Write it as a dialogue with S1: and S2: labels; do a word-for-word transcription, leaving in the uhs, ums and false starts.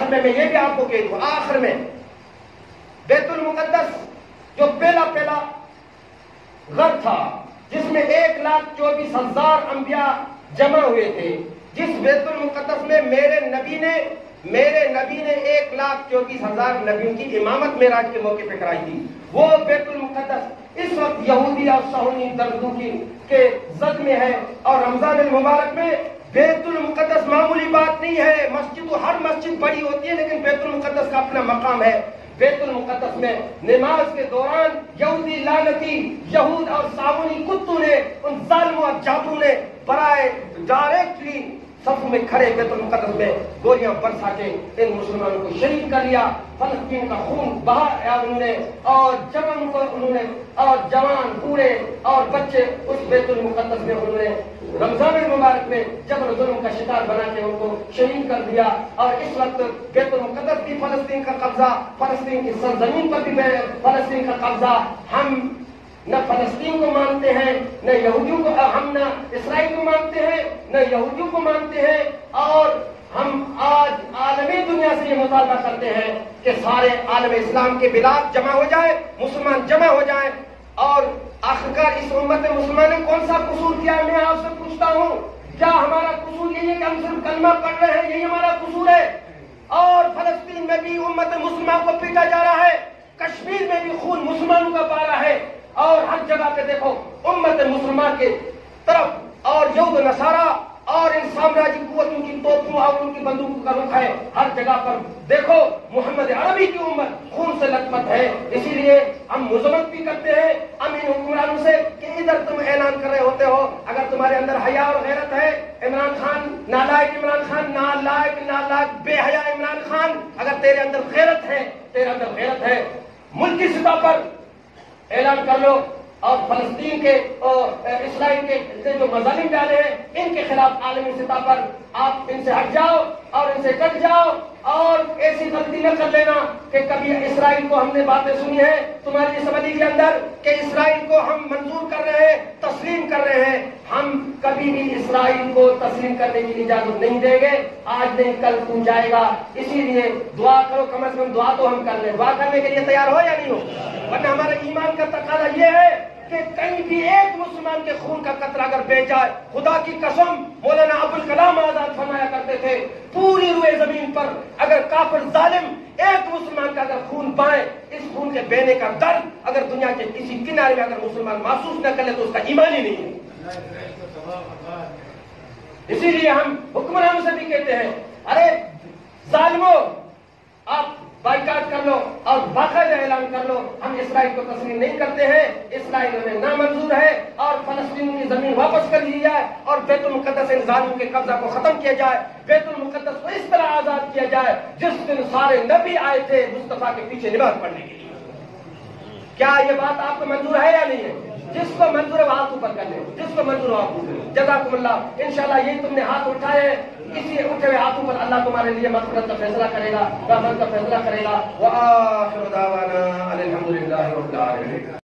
S1: آخر میں میں یہ بھی آپ کو کہہ دوں، آخر میں بیت المقدس جو پہلا پہلا گھر تھا جس میں ایک لاکھ چوبیس ہزار انبیاء جمع ہوئے تھے، جس بیت المقدس میں میرے نبی نے میرے نبی نے ایک لاکھ چوبیس ہزار نبیوں کی امامت معراج کے موقع پہ کرائی تھی، وہ بیت المقدس اس وقت یہودی اور صہیونی دردوں کی کے زد میں ہے۔ اور رمضان المبارک میں بیت المقدس معمولی بات نہیں ہے، مسجد تو ہر مسجد بڑی ہوتی ہے لیکن بیت المقدس کا اپنا مقام ہے۔ بیت المقدس میں نماز کے دوران یہودی لعنتی یہود اور صہیونی کتوں نے، ان ظالموں اور جابروں نے برائے ڈائریکٹلی صف میں کھڑے بیت المقدس میں گولیاں برسا کے ان مسلمانوں کو شہید کر لیا، فلسطین کا خون بہایا انہوں نے، اور جوان کو انہوں نے اور جوان بوڑھے اور بچے اس بیت المقدس میں انہوں نے رمضان المبارک میں جبر ظلم کا شکار بنا کے ان کو شہید کر دیا۔ اور اس وقت بیت المقدس بھی فلسطین کا قبضہ، فلسطین کی سرزمین پر بھی فلسطین کا قبضہ۔ ہم نہ فلسطین کو مانتے ہیں، نہ یہودیوں کو، ہم نہ اسرائیل کو مانتے ہیں نہ یہودیوں کو مانتے ہیں، اور ہم آج عالمی دنیا سے یہ مطالبہ کرتے ہیں کہ سارے عالم اسلام کے بلاد جمع ہو جائے، مسلمان جمع ہو جائیں، اور آخرکار اس امت مسلمان نے کون سا قصور کیا ہے؟ میں آپ سے پوچھتا ہوں، کیا ہمارا قصور یہی ہے کہ ہم صرف کلمہ پڑھ رہے ہیں؟ یہی ہمارا قصور ہے؟ اور فلسطین میں بھی امت مسلمان کو پیٹا جا رہا ہے، کشمیر میں بھی خون مسلمانوں کا بہہ رہا ہے، اور ہر جگہ پہ دیکھو امت مسلمان کے طرف اور یہود نصارہ اور ان سامراجی قوتوں کی توپوں اور ان کی بندوقوں کا رخ ہے۔ ہر جگہ پر دیکھو محمد عربی کی امت خون سے لت پت ہے۔ اسی لیے ہم مذمت بھی کرتے ہیں ہم ان حکمرانوں سے کہ ادھر تم اعلان کر رہے ہوتے ہو، اگر تمہارے اندر حیا اور غیرت ہے، عمران خان نالائق، عمران خان نالائق نالائق بے حیا عمران خان، اگر تیرے اندر غیرت ہے، تیرے اندر غیرت ہے، ملکی سطح پر اعلان کر لو، اور فلسطین کے اور اسرائیل کے جو مظالم ڈالے ہیں ان کے خلاف عالمی سطح پر آپ ان سے ہٹ جاؤ اور ان سے کٹ جاؤ، اور ایسی غلطی نہ کر لینا کہ کبھی اسرائیل کو ہم نے باتیں سنی ہیں تمہاری اسمبلی کے اندر کہ اسرائیل کو ہم منظور کر رہے ہیں، تسلیم کر رہے ہیں۔ ہم کبھی بھی اسرائیل کو تسلیم کرنے کی اجازت نہیں دیں گے، آج نہیں کل تو جائے گا۔ اسی لیے دعا کرو، کم از کم دعا تو ہم کر لیں۔ دعا کرنے کے لیے تیار ہو یا نہیں ہو؟ ورنہ ہمارے ایمان کا تقاضا یہ ہے کہ کہیں بھی ایک مسلمان کے خون کا قطرہ اگر بہ جائے، خدا کی قسم مولانا ابوالکلام آزاد فرمایا کرتے تھے، پوری روئے زمین پر اگر کافر ظالم ایک مسلمان کا اگر خون بائے، اس خون کے بہنے کا درد اگر دنیا کے کسی کنارے میں اگر مسلمان محسوس نہ کر لے تو اس کا ایمان ہی نہیں ہے۔ اسی لیے ہم حکمرانوں سے بھی کہتے ہیں، ارے ظالموں آپ بائیکاٹ کر لو اور باقاعدہ اعلان کر لو، ہم اسرائیل کو تسلیم نہیں کرتے ہیں، اسرائیل ہمیں نامنظور ہے، اور فلسطین کی زمین واپس کر لی جائے، اور بیت المقدس ان ظالموں کے قبضہ کو ختم کیا جائے، بیت المقدس کو اس طرح آزاد کیا جائے جس دن سارے نبی آئے تھے مصطفیٰ کے پیچھے نماز پڑھنے کے لیے۔ کیا یہ بات آپ کو منظور ہے یا نہیں ہے؟ جس کو منظور ہے وہ ہاتھ اوپر کر لیں، جس کو منظور ہو آپ کو۔ جزاکم اللہ۔ انشاءاللہ یہی تم نے ہاتھ اٹھائے، اسی اٹھے ہوئے ہاتھوں پر اللہ تمہارے لیے مغفرت کا فیصلہ کرے گا، رحمت کا فیصلہ کرے گا۔ وآخر دعوانا الحمدللہ رب العالمین۔